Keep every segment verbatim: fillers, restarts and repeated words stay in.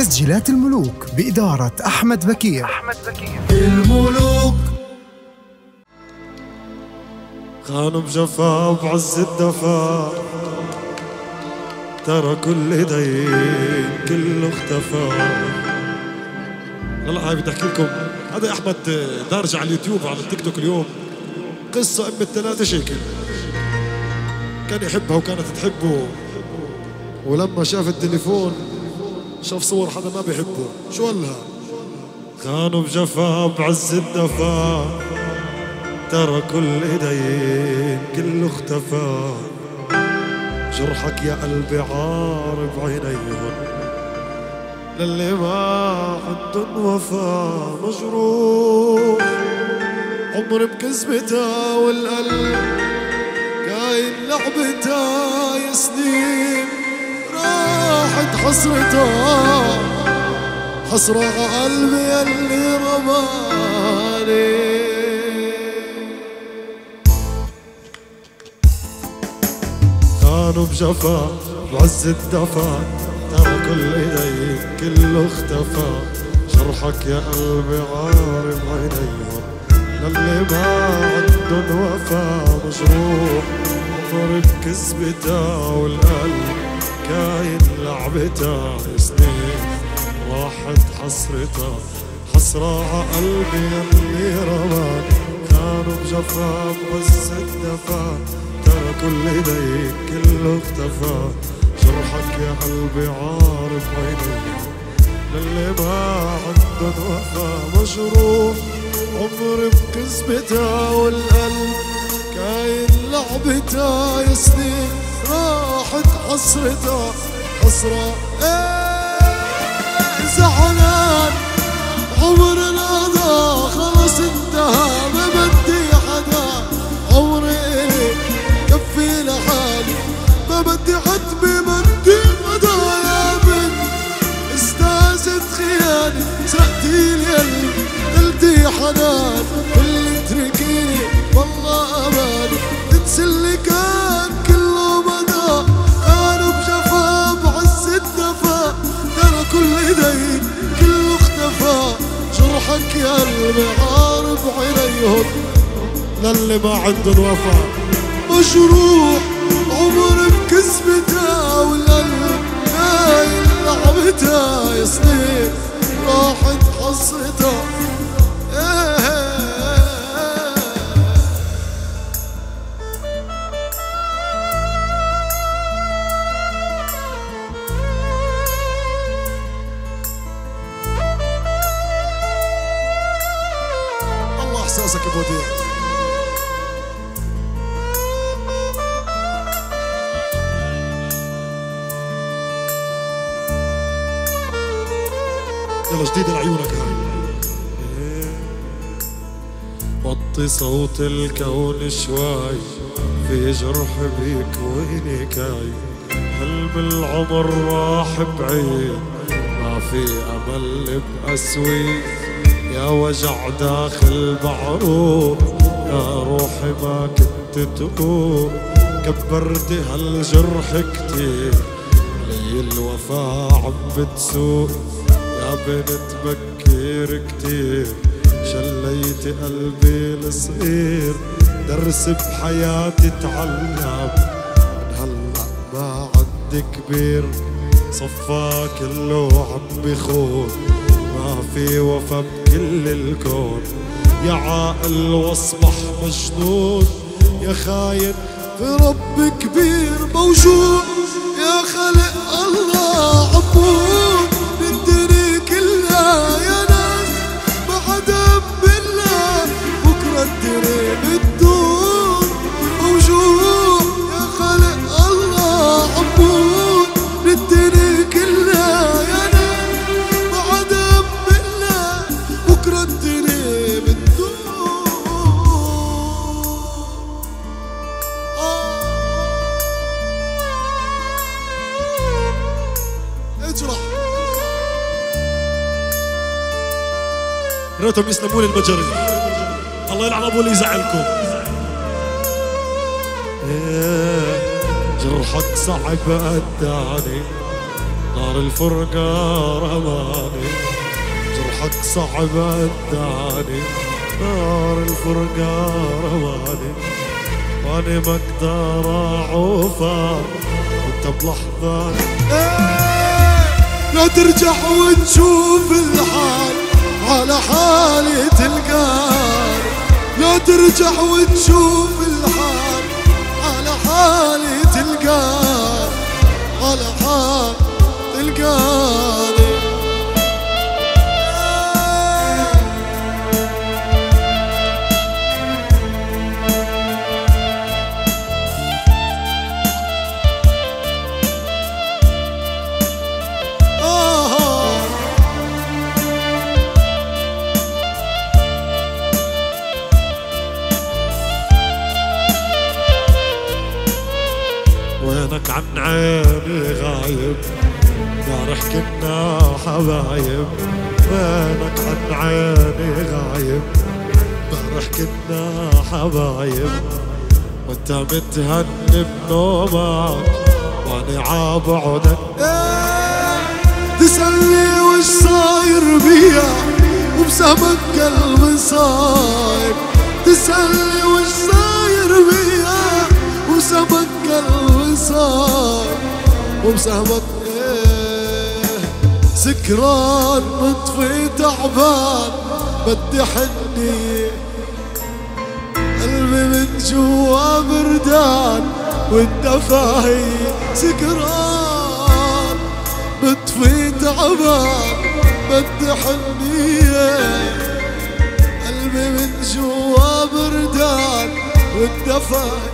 تسجيلات الملوك بإدارة أحمد بكير. أحمد بكير الملوك خانوا بجفا بعز الدفا، ترى كل دين كله اختفى. والله هاي بدي احكي لكم، هذا احمد دارج على اليوتيوب على التيك توك اليوم، قصة ام الثلاثة شيكل، كان يحبها وكانت تحبه، ولما شاف التليفون شاف صور حدا ما بيحبه، شو قالها؟ خانوا بجفا بعز الدفا، ترى كل دين كله اختفى. جرحك يا قلبي عار بعينيهم، للي ما عندن وفا مجروح. عمر بكذبتها والقلب كاين لعبتها، يا سنين راحت حسرتها، حسرة على قلبي يلي رماني. خانوا بجفا بعز الدفا، ترى كل دين كله اختفى. جرحك يا قلبي عار بعينيهم، للي ما عندن وفا مجروح. عمر بكذبتها والقلب كاين لعبتها، سنين راحت حسرتها، حسرة ع قلبي يلي رماني. كانوا بجفا بعز الدفا، ترى كل دين كله اختفى. جرحك يا قلبي عار بعينيهم، للي ما عندن وفا مجروح. عمر بكذبتها والقلب كاين لعبتها، يا سنين راحت حسرتها، حسرة ايه زعلان. عمرنا ضاع خلص انتهى، ما بدي حدا. عمري إلي كفي لحالي، ما بدي حد بمدي غدا. يا بنت استاذت خياني، سقتي لي قلبي قلتي حنان. اللي اتركيني والله اماني، تنسي اللي كان كله مدى. كانوا بجفا بعز الدفا، ترى كل دين كله اختفى. جرحك يا قلبي عار بعينيهم، للي ما عندن وفا مجروح. عمر بكذبتها والقلب كاين لعبتها، يا سنين راحت حسرتها. الله احساسك يا بوديع. يلا جديدة لعيونك هاي. وطي صوت الكون شوي، في جرح بيك ويني كاي. حلم العمر راح بعيد، ما في امل بأسوي. يا وجع داخل بعروق، يا روحي ما كنت تقول. كبرتي هالجرح كتير، لي الوفا عم بتسوق. يا بنت بكير كتير، شليت قلبي الصغير. درس بحياتي تعلم، من هلأ ما عندي كبير. صفا كله عم بخون، ما في وفا بكل الكون. يا عاقل واصبح مجنون، يا خاين في رب كبير موجود. يا خلق الله عبود، الدنيا كلها يا ناس ما حدا بالله. بكرة الدنيا بتدور موجود. يا خلق الله عبود، الدنيا كلها يا ناس ما حدا بالله. بكرة الدنيا بتدور. اجرح ريتهم يسلمون المجري. الله يلعن ابو اللي يزعلكم. جرحك صعب قدعني، نار الفرقة رماني، جرحك صعب اداني. نار الفرقة رماني واني ما اقدر اعوفك وانت بلحظة. لا ترجع وتشوف الحال على حالي تلقاني. لا ترجع وتشوف الحال على حالي تلقاني. على حال تلقاني. وينك عن عيني غايب، امبارح كنا حبايب. وينك عن عيني غايب، امبارح كنا حبايب. وانت متهني بنومك واني عابعدك. تسألني وش صاير بيا وبسبب قلبي صاير. تسألني وش صاير بيا وبسبب قلبي صاير. وبسبب ايه سكران مطفي تعبان بدي حني. قلبي من جوا بردان والدفاهي سكران مطفي تعبان بدي حنية. قلبي من جوا بردان والدفاهي.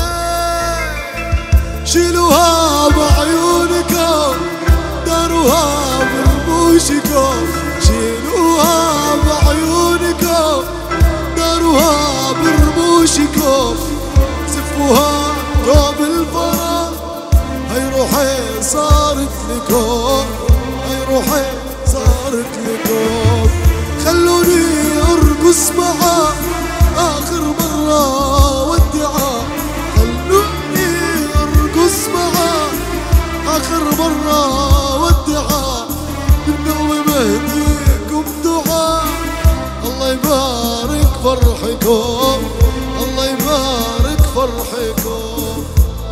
شيلوها بعيونكم داروها برموشكم. شيلوها بعيونكم داروها برموشكم. سفوها ثوب الفرح هاي روحي صارت لكم. هاي روحي صارت لكم. خلوني ارقص معاه اخر مرة ودعاه. خلوني ارقص معاه اخر مرة ودعاه. من قلبي بهديكم دعاء الله يبارك فرحكم. الله يبارك فرحكم.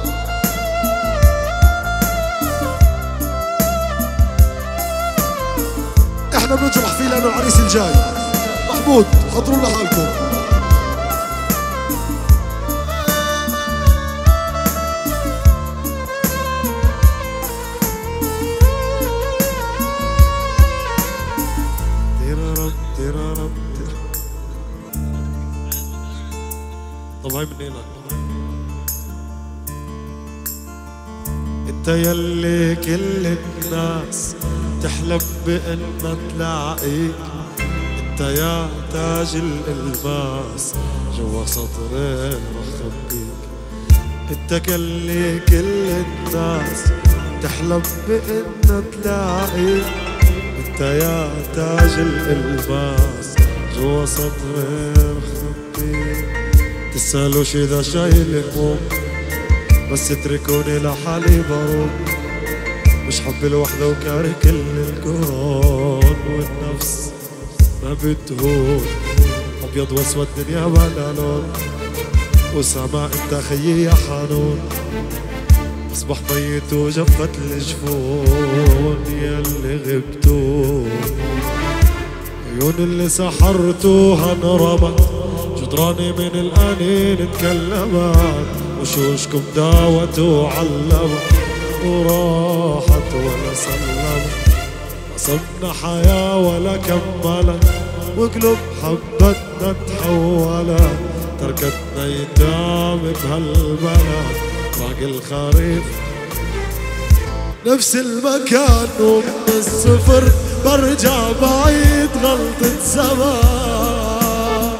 احنا بنجرح فيه لانه العريس الجاي. محمود خطروا لحالكم. طلعي من هنا. انت يلي كل الناس تحلم بأنها تلاقيك. انت يا تاج الالماس جوا سطرين رح خبيك. انت كلي كل الناس تحلم بأنها تلاقيك. انت يا تاج الالماس جوا سطرين رح خبيك. تسألوش إذا شايل هموم بس اتركوني لحالي بروم. مش حب الوحدة وكاره كل الكون. والنفس ما بتهون أبيض وأسود دنيا بلا لون. وسما انت خيي يا حنون أصبح ميت وجفت الجفون. ياللي غبتوا عيون اللي سحرتوها انرمت. جدراني من الأنين تكلمت وشوشكم داوت وعلمت. وراحت ولا سلمت. قسمنا حياة ولا كملت. وقلوب حبتنا تحولت. تركتنا يتام بهالبلد. باقي الخريف نفس المكان ومن الصفر برجع بعيد غلطة زمان.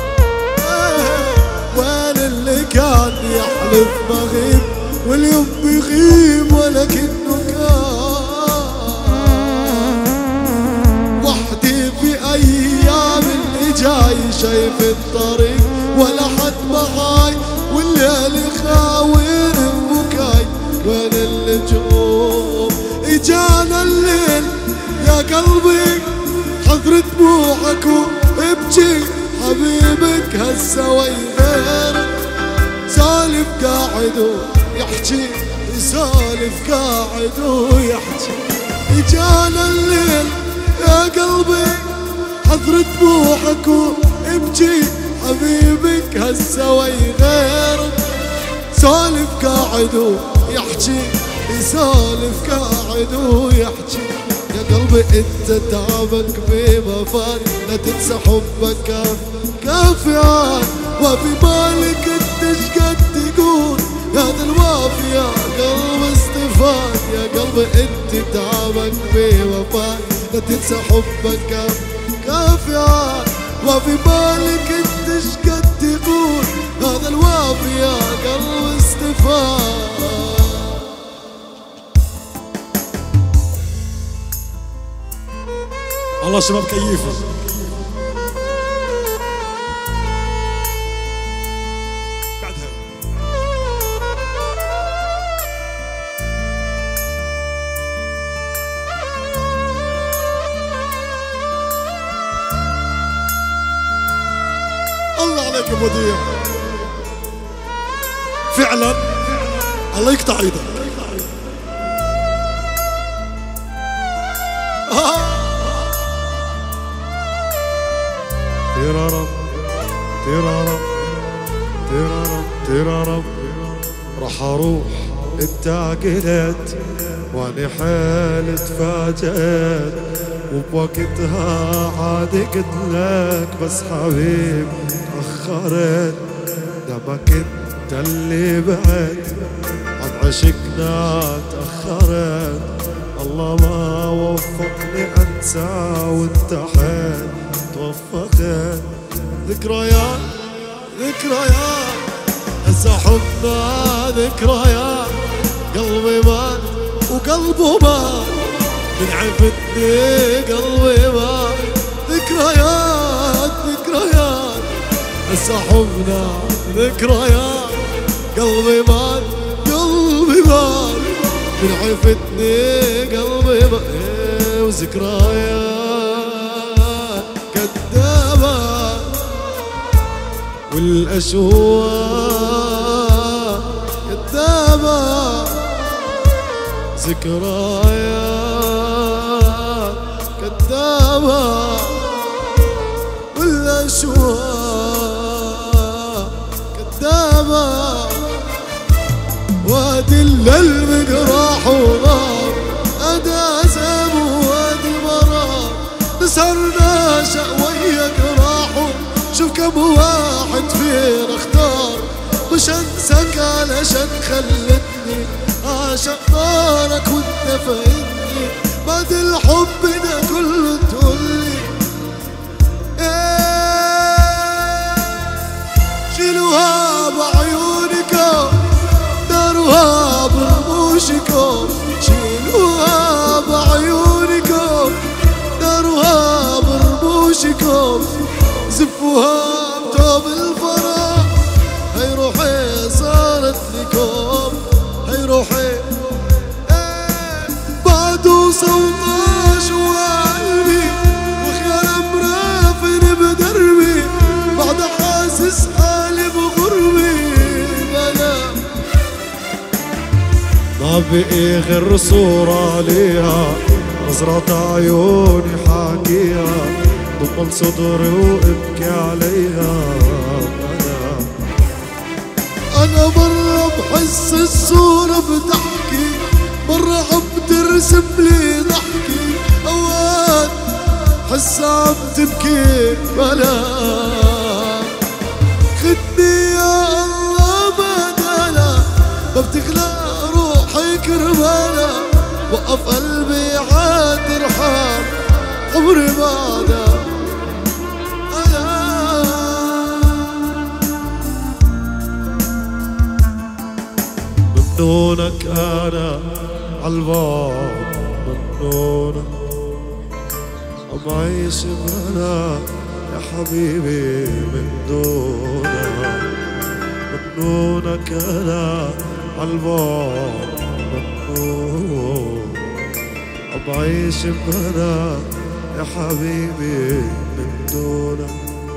وين اللي كان يحلف بغيب واليوم بيغيب ولكنه كان وحدي في ايام اللي جاي. شايف الطريق ولا حد معاي والليل خاوين بكاي. وين اللجوم اجانا الليل يا قلبي حضر دموعك وابكي حبيبك هسه ويغيرك سالف قاعد ويحكي سالف قاعد ويحكي اجانا الليل يا قلبي حضر دموعك وابكي حبيبك هسه ويغيرك سالف قاعد ويحكي يسالف قاعد ويحكي يا قلبي انت تعبك بمفاد لا تنسى حبك كاف كافيان وفي بالك انت شقد تقول هذا الوافي يا قلب استفاد يا قلبي انت تعبك بمفاد لا تنسى حبك كاف كافيان وفي بالك انت شقد تقول هذا الوافي يا قلب استفاد. الله شباب كيفه بعدها الله عليك يا مذيع فعلا الله يقطع ايدك. تيرارم تيرارم تيرارم تيرارم راح اروح انت عقلت واني حيل تفاجأت وبوقتها عادي قلت لك بس حبيب تأخرت دمك انت اللي بعد عن عشقنا تأخرت الله ما وفقني انسى وانت حيل توفقت ذكريات ذكريات هسه حبنا ذكريات قلبي مات وقلبه مات من عفتني قلبي مات ذكريات ذكريات هسه حبنا ذكريات قلبي مات قلبي مات من عفتني قلبي مات وذكريات كذابة والأشواق كذابة ذكريات كذابة والأشواق كذابة وادي الليل راح ونار أدا زاب وادي مرار نسهرنا شقويك راحوا شوف كم واحد فينا اختار مش انساك علشان خلتني اعشق نارك وانت فايتني بعد الحب ده كله تقولي ايه شيلوها بعيونكم داروها برموشكم شيلوها بعيونكم داروها برموشكم زفوها بتوب الفرح هي روحي صارت لكم هي روحي ايه بعده صوتاش وقلبي وخيال مرافن بدربي بعد حاسس حالي بغربي بنام ما بقي غير صورة ليها نظرة عيوني حاكيها ضمن صدري وابكي عليها انا انا مرة بحس الصورة بتحكي مرة عم ترسم لي ضحكي اوقات حسها عم تبكي بلا خدني يا الله بدلا ما بتغلى روحي كربالة وقف قلبي عاد رحال عمري بعدها ممنونك انا عالبعد ممنونك بعيش بهنا يا حبيبي من دونك ممنونك انا عالبعد ممنون بعيش بهنا يا حبيبي من دونك.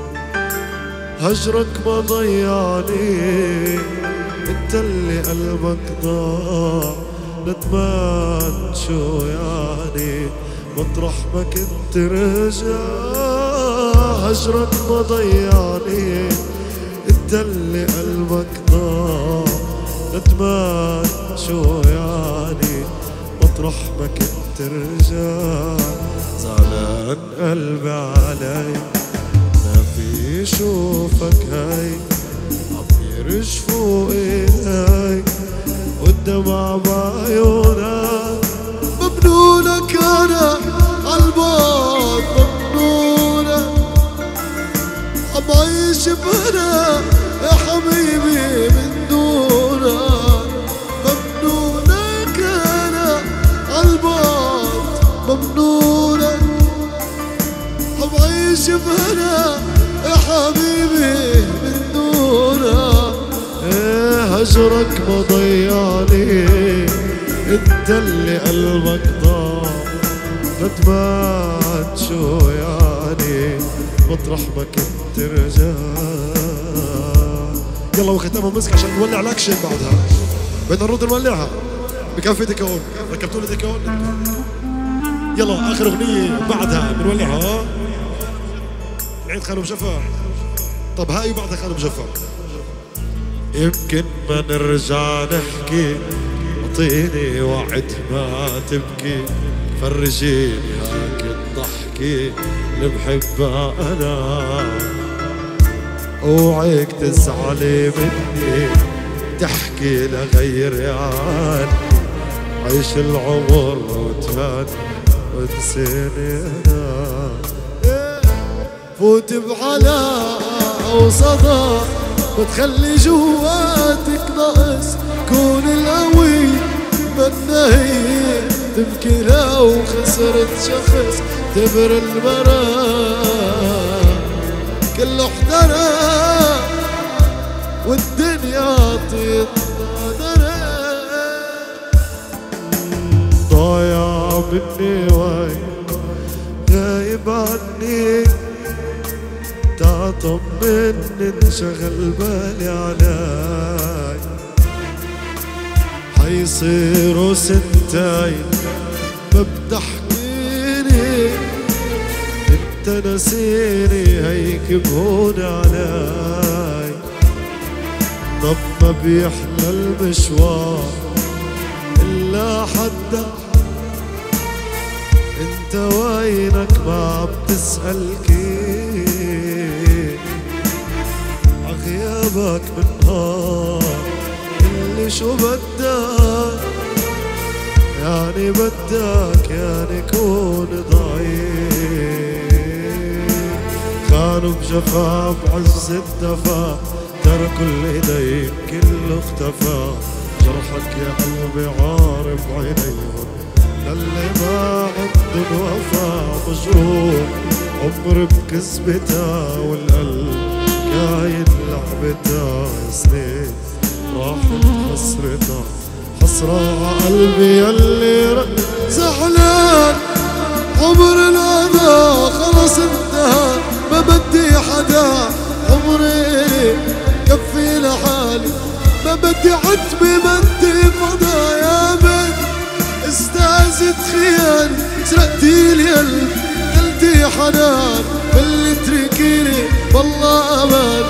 هجرك ما ضيعني، انت اللي قلبك ضاع. ندمان شو يعني مطرح ما كنت رجع. هجرك ما ضيعني، انت اللي قلبك ضاع. ندمان شو يعني مطرح ما كنت رجع. زعلان قلبي علي ما في شوفك هاي، عم يرجفوا ايدي والدمع بعيونك. ممنونك انا عالبعد، ممنونك عم عيش بهنا يا حبيبي من دونك. ممنونك انا عالبعد، ممنونك عم عيش بهنا يا حبيبي من دونك. ايه هجرك ما ضيعني، انت اللي قلبك ضاع. ندمان شو يعني مطرح ما كنت رجع. يلا وختامها مسك عشان نولع الاكشن بعدها. بدنا نرد نولعها. بكفي ديكون، ركبتوا لي ديكون. يلا اخر اغنيه بعدها بنولعها. نعيد خانم جفار. طب هاي بعدها خانم جفار. يمكن ما نرجع نحكي، اعطيني وعد ما تبكي. فرجيني هاك الضحكة اللي بحبها انا. اوعيك تزعلي مني، تحكي لغيري عني. عيش العمر وتهان وتنسيني انا. فوت بعلاقة وصدى وتخلي جواتك نقص. كون القوي منهي تبكي لو خسرت شخص. تبر المرا كله احترى والدنيا تتنادر. ضايع مني وين غايب عني. تعال طمني انشغل بالي علي. حيصيروا سنتين ما بتحكيني. انت نسيني هيك بهون علي. طب ما بيحلى المشوار الا حدا. انت وينك ما عم تسأل كيف. عغيابك بالنهار اللي شو بدك. يعني بدك يعني كون ضعيف. خانوا بجفا بعز الدفا. ترى كل ايديك كله اختفى. جرحك يا قلبي عارف عينيهم للي ما عندن وفا. مجروح عمر بكذبتها والقلب كاين لعبتها. سنين راحت حسرتها حسرة عقلبي يلي زعلان. عمر الأذى خلص انتهى، ما بدي حدا. عمري كفي لحالي، ما بدي عتبي بدي فضا. يا بنت استاذت خيالي، سرقتي لي قلبي قلتي حنان. اللي تركيني والله أمان